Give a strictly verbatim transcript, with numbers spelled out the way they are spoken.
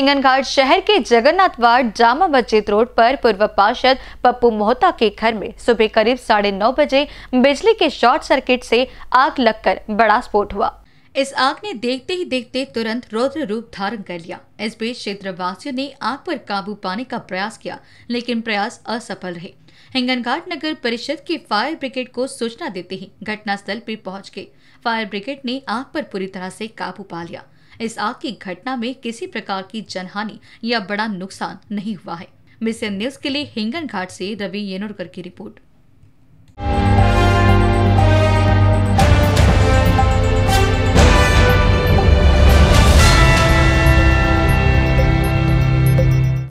हिंगनघाट शहर के Jagannath ward Jama Masjid road पर पूर्व पार्षद पप्पू मोहता के घर में सुबह करीब साढ़े नौ बजे बिजली के शॉर्ट सर्किट से आग लगकर बड़ा स्फोट हुआ। इस आग ने देखते ही देखते तुरंत रौद्र रूप धारण कर लिया। इस बीच क्षेत्रवासियों ने आग पर काबू पाने का प्रयास किया, लेकिन प्रयास असफल रहे। हिंगनघाट नगर परिषद की फायर ब्रिगेड को सूचना देते ही घटनास्थल पर पहुंच गए। फायर ब्रिगेड ने आग पर पूरी तरह से काबू पा लिया। इस आग की घटना में किसी प्रकार की जनहानि या बड़ा नुकसान नहीं हुआ है। मिशन न्यूज के लिए हिंगनघाट से रवि येनोरकर की रिपोर्ट।